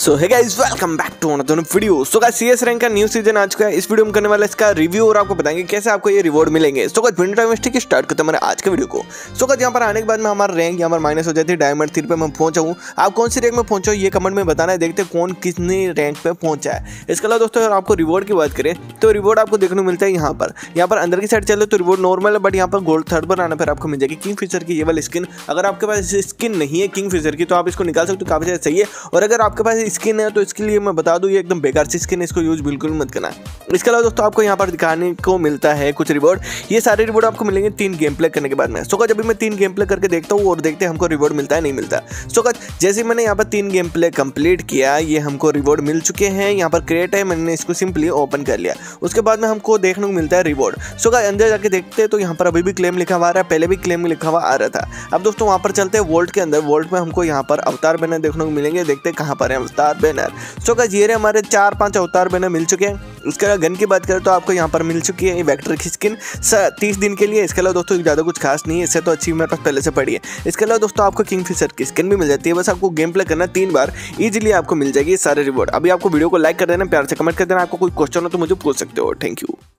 So hey guys, welcome back to another video. So guys, CS rank का new season आ चुका है। इस वीडियो में करने वाला इसका रिव्यू और आपको बताएंगे कैसे आपको ये रिवॉर्ड मिलेंगे। So guys, winter time stick start करते हैं हमारे आज के वीडियो को। सो गाइस, यहाँ पर आने के बाद में हमारा रैंक यहाँ पर माइनस हो जाती है। डायमंड 3 पे मैं पहुंचा हूँ। आप कौन सी रैंक में पहुंचे हो ये कमेंट में बताना है। देखते हैं कौन कितनी रैंक पे पहुंचा है। इसके अलावा दोस्तों, अगर आपको रिवॉर्ड की बात करें तो रिवॉर्ड आपको देखने को मिलता है यहाँ पर अंदर की साइड चले तो रिवॉर्ड नॉर्मल है, बट यहाँ पर गोल्ड 3rd पर आना फिर आपको मिल जाएगी किंगफिशर की ये वाली स्किन। अगर आपके पास स्किन नहीं है किंगफिशर की तो आप इसको निकाल सकते हो, काफी ज़्यादा सही है। और अगर आपके पास स्किन है तो इसके लिए मैं बता दूं, ये एकदम बेकार सी स्किन है, इसको यूज बिल्कुल मत करना। इसके अलावा दोस्तों, आपको यहाँ पर दिखाने को मिलता है कुछ रिवॉर्ड। ये सारे रिवॉर्ड आपको मिलेंगे 3 गेम प्ले करने के बाद में। सो गाइस, अभी मैं 3 गेम प्ले करके देखता हूँ और देखते हैं हमको रिवॉर्ड मिलता है नहीं मिलता। सो गाइस, जैसे मैंने यहाँ पर 3 गेम प्ले कंप्लीट किया, ये हमको रिवॉर्ड मिल चुके हैं। यहाँ पर क्रिएट है, मैंने इसको सिंपली ओपन कर लिया। उसके बाद में हमको देखने को मिलता है रिवॉर्ड। सो गाइस, अंदर जाके देखते हैं तो यहाँ पर अभी भी क्लेम लिखा हुआ आ रहा है, पहले भी क्लेम लिखा हुआ आ रहा था। अब दोस्तों वहाँ पर चलते हैं वोल्ट के अंदर। वोल्ट में हमको यहाँ पर अवतार बैनर देखने को मिलेंगे। देखते हैं कहाँ पर है अवतार बैनर। सो गाइस, ये हमारे 4-5 अवतार बैनर मिल चुके हैं। इसके अलावा गन की बात करें तो आपको यहाँ पर मिल चुकी है वेक्टर की स्किन 30 दिन के लिए। इसके अलावा दोस्तों ज़्यादा कुछ खास नहीं है, इससे तो अच्छी मेरे पास पहले से पड़ी है। इसके अलावा दोस्तों, आपको किंगफिशर की स्किन भी मिल जाती है। बस आपको गेम प्ले करना 3 बार, इजीली आपको मिल जाएगी सारे रिवॉर्ड। अभी आपको वीडियो को लाइक कर देना, प्यार से कमेंट कर देना। आपको कोई क्वेश्चन हो तो मुझे पूछ सकते हो। Thank you.